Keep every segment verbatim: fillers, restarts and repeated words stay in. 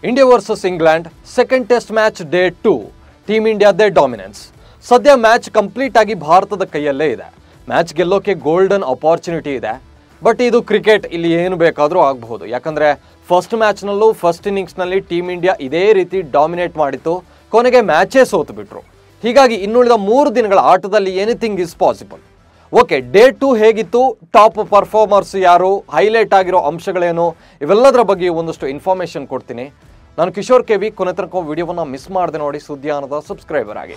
India versus England second test match day two. Team ಇಂಡಿಯಾದೇ dominance. ಸದ್ಯ match complete ಆಗಿ ಭಾರತದ ಕೈಯಲ್ಲೇ ಇದೆ. ಮ್ಯಾಚ್ ಗೆಲ್ಲೋಕೆ ಗೋಲ್ಡನ್ ಅಪಾರ್ಚುನಿಟಿ ಇದೆ. ಬಟ್ ಇದು ಕ್ರಿಕೆಟ್, ಇಲ್ಲಿ ಏನು ಬೇಕಾದರೂ ಆಗಬಹುದು. ಯಾಕಂದರೆ ಫಸ್ಟ್ ಮ್ಯಾಚ್ನಲ್ಲೂ ಫಸ್ಟ್ ಇನ್ನಿಂಗ್ಸ್ನಲ್ಲಿ ಟೀಮ್ ಇಂಡಿಯಾ ಇದೇ ರೀತಿ ಡಾಮಿನೇಟ್ ಮಾಡಿತ್ತು, ಕೊನೆಗೆ ಮ್ಯಾಚೇ ಸೋತು ಬಿಟ್ರು. ಹೀಗಾಗಿ ಇನ್ನುಳಿದ ಮೂರು ದಿನಗಳ ಆಟದಲ್ಲಿ anything is possible. Okay, day two ಹೇಗಿತ್ತು, ಟಾಪ್ ಪರ್ಫಾರ್ಮರ್ಸ್ ಯಾರು, ಹೈಲೈಟ್ ಆಗಿರೋ ಅಂಶಗಳೇನು, ಇವೆಲ್ಲದರ ಬಗ್ಗೆ ಒಂದಷ್ಟು ಇನ್ಫಾರ್ಮೇಷನ್ ಕೊಡ್ತೀನಿ. ನಾನು ಕಿಶೋರ್ ಕೆ ವಿ. ಕೊನೆ ತನಕ ವಿಡಿಯೋವನ್ನು ಮಿಸ್ ಮಾಡದೆ ನೋಡಿ, ಸುದ್ದಿಯಾನದ ಸಬ್ಸ್ಕ್ರೈಬರ್ ಆಗಿ.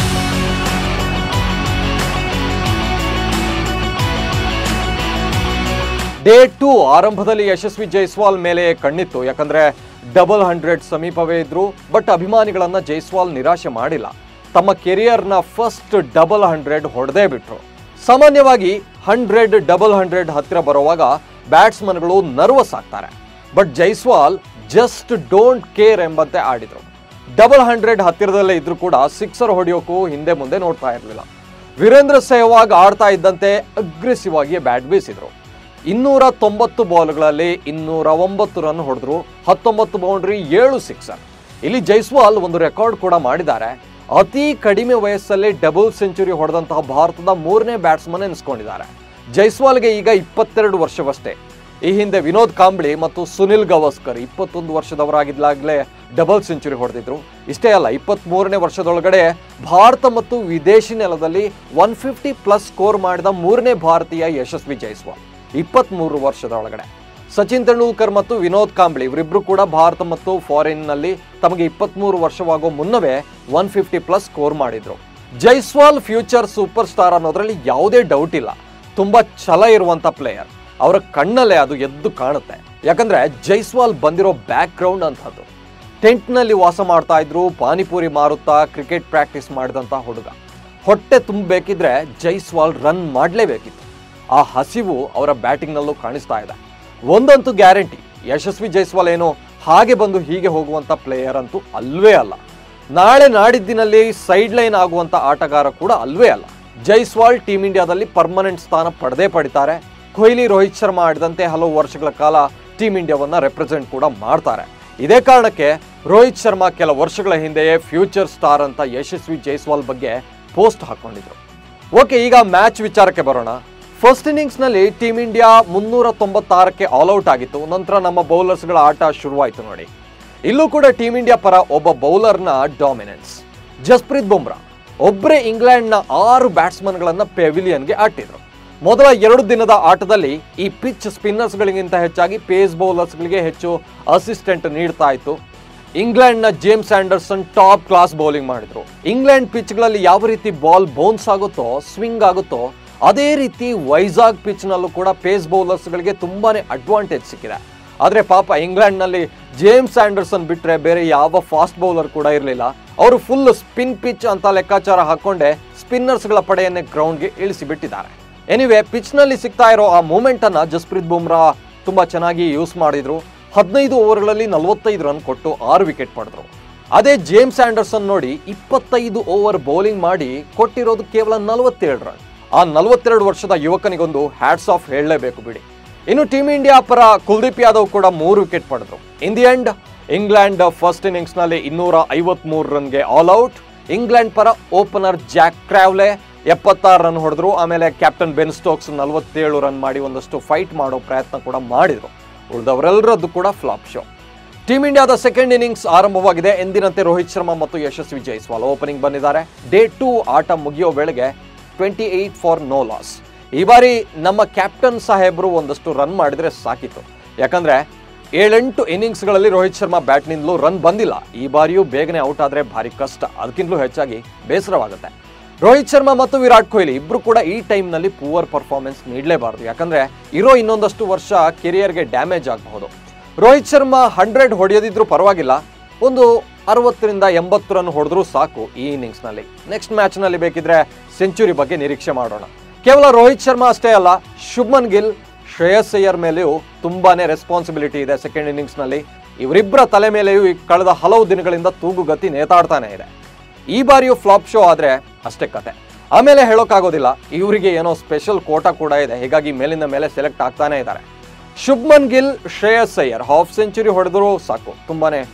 ಡೇ ಟೂ ಆರಂಭದಲ್ಲಿ ಯಶಸ್ವಿ ಜೈಸ್ವಾಲ್ ಮೇಲೆ ಕಣ್ಣಿತ್ತು. ಯಾಕಂದ್ರೆ ಡಬಲ್ ಹಂಡ್ರೆಡ್ ಸಮೀಪವೇ ಇದ್ರು. ಬಟ್ ಅಭಿಮಾನಿಗಳನ್ನ ಜೈಸ್ವಾಲ್ ನಿರಾಶೆ ಮಾಡಿಲ್ಲ. ತಮ್ಮ ಕೆರಿಯರ್ನ ಫಸ್ಟ್ ಡಬಲ್ ಹಂಡ್ರೆಡ್ ಹೊಡೆದೇ ಬಿಟ್ರು. ಸಾಮಾನ್ಯವಾಗಿ ಹಂಡ್ರೆಡ್ ಡಬಲ್ ಹಂಡ್ರೆಡ್ ಹತ್ತಿರ ಬರುವಾಗ ಬ್ಯಾಟ್ಸ್ಮನ್ಗಳು ನರ್ವಸ್ ಆಗ್ತಾರೆ. But Jaiswal just don't care ಎಂಬಂತೆ ಆಡಿದ್ರು. ಡಬಲ್ ಹಂಡ್ರೆಡ್ ಹತ್ತಿರದಲ್ಲೇ ಇದ್ರೂ ಕೂಡ ಸಿಕ್ಸರ್ ಹೊಡೆಯೋಕ್ಕೂ ಹಿಂದೆ ಮುಂದೆ ನೋಡ್ತಾ ಇರಲಿಲ್ಲ. ವೀರೇಂದ್ರ ಸೆಹ್ವಾಗ್ ಆಡ್ತಾ ಇದ್ದಂತೆ ಅಗ್ರೆಸಿವ್ ಆಗಿ ಬ್ಯಾಟ್ ಬೀಸಿದ್ರು. ಇನ್ನೂರ ತೊಂಬತ್ತು ಬಾಲ್ಗಳಲ್ಲಿ ಇನ್ನೂರ ಒಂಬತ್ತು ರನ್ ಹೊಡೆದ್ರು. ಹತ್ತೊಂಬತ್ತು ಬೌಂಡ್ರಿ, ಏಳು ಸಿಕ್ಸರ್. ಇಲ್ಲಿ ಜೈಸ್ವಾಲ್ ಒಂದು ರೆಕಾರ್ಡ್ ಕೂಡ ಮಾಡಿದ್ದಾರೆ. ಅತಿ ಕಡಿಮೆ ವಯಸ್ಸಲ್ಲಿ ಡಬಲ್ ಸೆಂಚುರಿ ಹೊಡೆದಂತಹ ಭಾರತದ ಮೂರನೇ ಬ್ಯಾಟ್ಸ್ಮನ್ ಎನಿಸ್ಕೊಂಡಿದ್ದಾರೆ. ಜೈಸ್ವಾಲ್ಗೆ ಈಗ ಇಪ್ಪತ್ತೆರಡು ವರ್ಷವಷ್ಟೇ. ಈ ಹಿಂದೆ ವಿನೋದ್ ಕಾಂಬ್ಳಿ ಮತ್ತು ಸುನಿಲ್ ಗವಾಸ್ಕರ್ ಇಪ್ಪತ್ತೊಂದು ವರ್ಷದವರಾಗಿದ್ದಾಗಲೇ ಡಬಲ್ ಸೆಂಚುರಿ ಹೊಡೆದಿದ್ರು. ಇಷ್ಟೇ ಅಲ್ಲ, ಇಪ್ಪತ್ತ್ ಮೂರನೇ ವರ್ಷದೊಳಗಡೆ ಭಾರತ ಮತ್ತು ವಿದೇಶಿ ನೆಲದಲ್ಲಿ ಒನ್ ಫಿಫ್ಟಿ ಪ್ಲಸ್ ಸ್ಕೋರ್ ಮಾಡಿದ ಮೂರನೇ ಭಾರತೀಯ ಯಶಸ್ವಿ ಜೈಸ್ವಾಲ್ ಇಪ್ಪತ್ತ್ ಮೂರು ವರ್ಷದ ಒಳಗಡೆ. ಸಚಿನ್ ತೆಂಡೂಲ್ಕರ್ ಮತ್ತು ವಿನೋದ್ ಕಾಂಬ್ಳಿ ಇವರಿಬ್ರು ಕೂಡ ಭಾರತ ಮತ್ತು ಫಾರಿನ್ನಲ್ಲಿ ತಮಗೆ ಇಪ್ಪತ್ತ್ಮೂರು ವರ್ಷವಾಗೋ ಮುನ್ನವೇ ಒನ್ ಫಿಫ್ಟಿ ಪ್ಲಸ್ ಸ್ಕೋರ್ ಮಾಡಿದ್ರು. ಜೈಸ್ವಾಲ್ ಫ್ಯೂಚರ್ ಸೂಪರ್ ಸ್ಟಾರ್ ಅನ್ನೋದ್ರಲ್ಲಿ ಯಾವುದೇ ಡೌಟ್ ಇಲ್ಲ. ತುಂಬಾ ಛಲ ಇರುವಂತ ಪ್ಲೇಯರ್. ಅವರ ಕಣ್ಣಲ್ಲೇ ಅದು ಎದ್ದು ಕಾಣುತ್ತೆ. ಯಾಕಂದ್ರೆ ಜೈಸ್ವಾಲ್ ಬಂದಿರೋ ಬ್ಯಾಕ್ ಗ್ರೌಂಡ್ ಅಂತದ್ದು. ಟೆಂಟ್ನಲ್ಲಿ ವಾಸ ಮಾಡ್ತಾ ಇದ್ರು, ಪಾನಿಪುರಿ ಮಾರುತ್ತಾ ಕ್ರಿಕೆಟ್ ಪ್ರಾಕ್ಟೀಸ್ ಮಾಡಿದಂಥ ಹುಡುಗ. ಹೊಟ್ಟೆ ತುಂಬಬೇಕಿದ್ರೆ ಜೈಸ್ವಾಲ್ ರನ್ ಮಾಡಲೇಬೇಕಿತ್ತು. ಆ ಹಸಿವು ಅವರ ಬ್ಯಾಟಿಂಗ್ನಲ್ಲೂ ಕಾಣಿಸ್ತಾ ಇದೆ. ಒಂದಂತೂ ಗ್ಯಾರಂಟಿ, ಯಶಸ್ವಿ ಜೈಸ್ವಾಲ್ ಏನು ಹಾಗೆ ಬಂದು ಹೀಗೆ ಹೋಗುವಂಥ ಪ್ಲೇಯರ್ ಅಂತೂ ಅಲ್ವೇ ಅಲ್ಲ. ನಾಳೆ ನಾಡಿದ್ದಿನಲ್ಲಿ ಸೈಡ್ ಲೈನ್ ಆಗುವಂಥ ಆಟಗಾರ ಕೂಡ ಅಲ್ವೇ ಅಲ್ಲ. ಜೈಸ್ವಾಲ್ ಟೀಮ್ ಇಂಡಿಯಾದಲ್ಲಿ ಪರ್ಮನೆಂಟ್ ಸ್ಥಾನ ಪಡೆದೇ ಪಡಿತಾರೆ. ಕೊಹ್ಲಿ, ರೋಹಿತ್ ಶರ್ಮಾ ಆಡಿದಂತೆ ಹಲವು ವರ್ಷಗಳ ಕಾಲ ಟೀಮ್ ಇಂಡಿಯಾವನ್ನ ರೆಪ್ರೆಸೆಂಟ್ ಕೂಡ ಮಾಡ್ತಾರೆ. ಇದೇ ಕಾರಣಕ್ಕೆ ರೋಹಿತ್ ಶರ್ಮಾ ಕೆಲ ವರ್ಷಗಳ ಹಿಂದೆಯೇ ಫ್ಯೂಚರ್ ಸ್ಟಾರ್ ಅಂತ ಯಶಸ್ವಿ ಜೈಸ್ವಾಲ್ ಬಗ್ಗೆ ಪೋಸ್ಟ್ ಹಾಕೊಂಡಿದ್ರು. ಓಕೆ, ಈಗ ಮ್ಯಾಚ್ ವಿಚಾರಕ್ಕೆ ಬರೋಣ. ಫಸ್ಟ್ ಇನ್ನಿಂಗ್ಸ್ನಲ್ಲಿ ಟೀಮ್ ಇಂಡಿಯಾ ಮುನ್ನೂರ ತೊಂಬತ್ತಾರಕ್ಕೆ ಆಲ್ಔಟ್ ಆಗಿತ್ತು. ನಂತರ ನಮ್ಮ ಬೌಲರ್ಸ್ಗಳ ಆಟ ಶುರುವಾಯಿತು ನೋಡಿ. ಇಲ್ಲೂ ಕೂಡ ಟೀಮ್ ಇಂಡಿಯಾ ಪರ ಒಬ್ಬ ಬೌಲರ್ನ ಡಾಮಿನೆನ್ಸ್. ಜಸ್ಪ್ರೀತ್ ಬುಮ್ರಾ ಒಬ್ಬರೇ ಇಂಗ್ಲೆಂಡ್ನ ಆರು ಬ್ಯಾಟ್ಸ್ಮನ್ಗಳನ್ನ ಪೆವಿಲಿಯನ್ಗೆ ಆಟಿದ್ರು. ಮೊದಲ ಎರಡು ದಿನದ ಆಟದಲ್ಲಿ ಈ ಪಿಚ್ ಸ್ಪಿನ್ನರ್ಸ್ಗಳಿಗಿಂತ ಹೆಚ್ಚಾಗಿ ಪೇಸ್ ಬೌಲರ್ಸ್ಗಳಿಗೆ ಹೆಚ್ಚು ಅಸಿಸ್ಟೆಂಟ್ ನೀಡ್ತಾ ಇತ್ತು. ಇಂಗ್ಲೆಂಡ್ನ James Anderson top class bowling ಮಾಡಿದ್ರು. ಇಂಗ್ಲೆಂಡ್ ಪಿಚ್ಗಳಲ್ಲಿ ಯಾವ ರೀತಿ ಬಾಲ್ ಬೌನ್ಸ್ ಆಗುತ್ತೋ, ಸ್ವಿಂಗ್ ಆಗುತ್ತೋ, ಅದೇ ರೀತಿ ವೈಜಾಗ್ ಪಿಚ್ನಲ್ಲೂ ಕೂಡ ಪೇಸ್ ಬೌಲರ್ಸ್ಗಳಿಗೆ ತುಂಬಾನೇ ಅಡ್ವಾಂಟೇಜ್ ಸಿಕ್ಕಿದೆ. ಆದರೆ ಪಾಪ ಇಂಗ್ಲೆಂಡ್ನಲ್ಲಿ ಜೇಮ್ಸ್ ಆಂಡರ್ಸನ್ ಬಿಟ್ಟರೆ ಬೇರೆ ಯಾವ ಫಾಸ್ಟ್ ಬೌಲರ್ ಕೂಡ ಇರಲಿಲ್ಲ. ಅವರು ಫುಲ್ ಸ್ಪಿನ್ ಪಿಚ್ ಅಂತ ಲೆಕ್ಕಾಚಾರ ಹಾಕೊಂಡೆ ಸ್ಪಿನ್ನರ್ಸ್ಗಳ ಪಡೆಯನ್ನೇ ಗ್ರೌಂಡ್ಗೆ ಇಳಿಸಿ ಬಿಟ್ಟಿದ್ದಾರೆ. ಎನಿವೆ, ಪಿಚ್ನಲ್ಲಿ ಸಿಗ್ತಾ ಇರೋ ಆ ಮೂಮೆಂಟ್ ಅನ್ನ ಜಸ್ಪ್ರೀತ್ ಬುಮ್ರಾ ತುಂಬಾ ಚೆನ್ನಾಗಿ ಯೂಸ್ ಮಾಡಿದ್ರು. ಹದಿನೈದು ಓವರ್ಗಳಲ್ಲಿ ನಲವತ್ತೈದು ರನ್ ಕೊಟ್ಟು ಆರು ವಿಕೆಟ್ ಪಡೆದ್ರು. ಅದೇ ಜೇಮ್ಸ್ ಆಂಡರ್ಸನ್ ನೋಡಿ, ಇಪ್ಪತ್ತೈದು ಓವರ್ ಬೌಲಿಂಗ್ ಮಾಡಿ ಕೊಟ್ಟಿರೋದು ಕೇವಲ ನಲವತ್ತೇಳು ರನ್. ಆ ನಲವತ್ತೆರಡು ವರ್ಷದ ಯುವಕನಿಗೊಂದು ಹ್ಯಾಟ್ಸ್ ಆಫ್ ಹೇಳಲೇಬೇಕು ಬಿಡಿ. ಇನ್ನು ಟೀಮ್ ಇಂಡಿಯಾ ಪರ ಕುಲ್ದೀಪ್ ಯಾದವ್ ಕೂಡ ಮೂರು ವಿಕೆಟ್ ಪಡೆದ್ರು. In the end England first innings ನಲ್ಲಿ ಇನ್ನೂರ ಐವತ್ತ್ ಮೂರು ರನ್ಗೆ ಆಲ್ ಔಟ್. ಇಂಗ್ಲೆಂಡ್ ಪರ ಓಪನರ್ ಜಾಕ್ ಕ್ರಾವ್ಲೆ ಎಪ್ಪತ್ತಾರು ರನ್ ಹೊಡೆದ್ರು. ಆಮೇಲೆ ಕ್ಯಾಪ್ಟನ್ ಬೆನ್ ಸ್ಟೋಕ್ಸ್ ನಲವತ್ತೇಳು ರನ್ ಮಾಡಿ ಒಂದಷ್ಟು ಫೈಟ್ ಮಾಡೋ ಪ್ರಯತ್ನ ಕೂಡ ಮಾಡಿದ್ರು. ಉಳಿದವರೆಲ್ಲರದ್ದು ಕೂಡ ಫ್ಲಾಪ್ ಶೋ. ಟೀಮ್ ಇಂಡಿಯಾದ ಸೆಕೆಂಡ್ ಇನ್ನಿಂಗ್ಸ್ ಆರಂಭವಾಗಿದೆ. ಎಂದಿನಂತೆ ರೋಹಿತ್ ಶರ್ಮಾ ಮತ್ತು ಯಶಸ್ವಿ ಜೈಸ್ವಾಲ್ ಓಪನಿಂಗ್ ಬಂದಿದ್ದಾರೆ. ಡೇ ಟೂ ಆಟ ಮುಗಿಯೋ ವೇಳೆಗೆ twenty eight for no loss. ಈ ಬಾರಿ ನಮ್ಮ ಕ್ಯಾಪ್ಟನ್ ಸಾಹೇಬರು ಒಂದಷ್ಟು ರನ್ ಮಾಡಿದ್ರೆ ಸಾಕಿತ್ತು. ಯಾಕಂದ್ರೆ ಏಳೆಂಟು ಇನ್ನಿಂಗ್ಸ್ಗಳಲ್ಲಿ ರೋಹಿತ್ ಶರ್ಮಾ ಬ್ಯಾಟ್ನಿಂದಲೂ ರನ್ ಬಂದಿಲ್ಲ. ಈ ಬಾರಿಯೂ ಬೇಗನೆ ಔಟ್ ಆದರೆ ಭಾರಿ ಕಷ್ಟ. ಅದಕ್ಕಿಂತಲೂ ಹೆಚ್ಚಾಗಿ ಬೇಸರವಾಗುತ್ತೆ. ರೋಹಿತ್ ಶರ್ಮಾ ಮತ್ತು ವಿರಾಟ್ ಕೊಹ್ಲಿ ಇಬ್ರು ಕೂಡ ಈ ಟೈಮ್ನಲ್ಲಿ ಪೂವರ್ ಪರ್ಫಾರ್ಮೆನ್ಸ್ ನೀಡಲೇಬಾರದು. ಯಾಕಂದ್ರೆ ಇರೋ ಇನ್ನೊಂದಷ್ಟು ವರ್ಷ ಕೆರಿಯರ್ಗೆ ಡ್ಯಾಮೇಜ್ ಆಗಬಹುದು. ರೋಹಿತ್ ಶರ್ಮಾ ಹಂಡ್ರೆಡ್ ಹೊಡೆಯೋದಿದ್ರು ಪರವಾಗಿಲ್ಲ, ಒಂದು ಅರವತ್ತರಿಂದ ಎಂಬತ್ತು ರನ್ ಹೊಡೆದ್ರೂ ಸಾಕು ಈ ಇನ್ನಿಂಗ್ಸ್ನಲ್ಲಿ. ನೆಕ್ಸ್ಟ್ ಮ್ಯಾಚ್ನಲ್ಲಿ ಬೇಕಿದ್ರೆ ಸೆಂಚುರಿ ಬಗ್ಗೆ ನಿರೀಕ್ಷೆ ಮಾಡೋಣ. ಕೇವಲ ರೋಹಿತ್ ಶರ್ಮಾ ಅಷ್ಟೇ ಅಲ್ಲ, ಶುಭ್ಮನ್ ಗಿಲ್, ಶ್ರೇಯಸ್ ಅಯ್ಯರ್ ಮೇಲೆಯೂ ತುಂಬಾನೇ ರೆಸ್ಪಾನ್ಸಿಬಿಲಿಟಿ ಇದೆ ಸೆಕೆಂಡ್ ಇನ್ನಿಂಗ್ಸ್ನಲ್ಲಿ. ಇವರಿಬ್ಬರ ತಲೆ ಮೇಲೆಯೂ ಕಳೆದ ಹಲವು ದಿನಗಳಿಂದ ತೂಗುಗತಿ ನೇತಾಡ್ತಾನೆ ಇದೆ. ಈ ಬಾರಿಯೂ ಫ್ಲಾಪ್ ಶೋ ಆದರೆ ಅಷ್ಟೇ ಕತೆ. ಆಮೇಲೆ ಹೇಳೋಕ್ಕಾಗೋದಿಲ್ಲ, ಇವರಿಗೆ ಏನೋ ಸ್ಪೆಷಲ್ ಕೋಟಾ ಕೂಡ ಇದೆ. ಹೀಗಾಗಿ ಮೇಲಿಂದ ಮೇಲೆ ಸೆಲೆಕ್ಟ್ ಆಗ್ತಾನೆ ಇದ್ದಾರೆ. ಶುಭ್ಮನ್ ಗಿಲ್, ಶ್ರೇಯಸ್ ಅಯ್ಯರ್ ಹಾಫ್ ಸೆಂಚುರಿ ಹೊಡೆದರೂ ಸಾಕು, ತುಂಬಾನೇ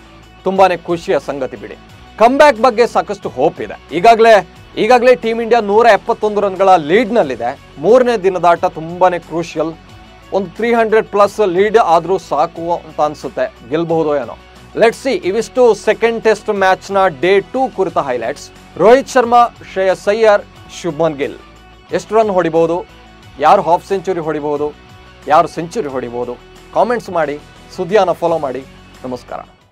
ತುಂಬಾನೇ ಖುಷಿಯ ಸಂಗತಿ ಬಿಡಿ. ಕಮ್ಬ್ಯಾಕ್ ಬಗ್ಗೆ ಸಾಕಷ್ಟು ಹೋಪ್ ಇದೆ. ಈಗಾಗಲೇ ಈಗಾಗಲೇ ಟೀಮ್ ಇಂಡಿಯಾ ನೂರ ಎಪ್ಪತ್ತೊಂದು ರನ್ಗಳ ಲೀಡ್ನಲ್ಲಿದೆ. ಮೂರನೇ ದಿನದಾಟ ತುಂಬಾನೇ ಕ್ರೂಷಿಯಲ್. ಒಂದು ತ್ರೀ ಹಂಡ್ರೆಡ್ ಪ್ಲಸ್ ಲೀಡ್ ಆದರೂ ಸಾಕು ಅಂತ ಅನ್ಸುತ್ತೆ. ಗೆಲ್ಬಹುದು ಏನೋ. Let's see. ಇವಿಷ್ಟು ಸೆಕೆಂಡ್ ಟೆಸ್ಟ್ ಮ್ಯಾಚ್ನ ಡೇ ಟೂ ಕುರಿತ ಹೈಲೈಟ್ಸ್. ರೋಹಿತ್ ಶರ್ಮಾ, ಶ್ರೇಯಸ್ ಅಯ್ಯರ್, ಶುಭ್ಮನ್ ಗಿಲ್ ಎಷ್ಟು ರನ್ ಹೊಡಿಬಹುದು, ಯಾರು ಹಾಫ್ ಸೆಂಚುರಿ ಹೊಡಿಬಹುದು, ಯಾರು ಸೆಂಚುರಿ ಹೊಡಿಬಹುದು, ಕಾಮೆಂಟ್ಸ್ ಮಾಡಿ. ಸುದ್ದಿಯನ್ನು ಫಾಲೋ ಮಾಡಿ. ನಮಸ್ಕಾರ.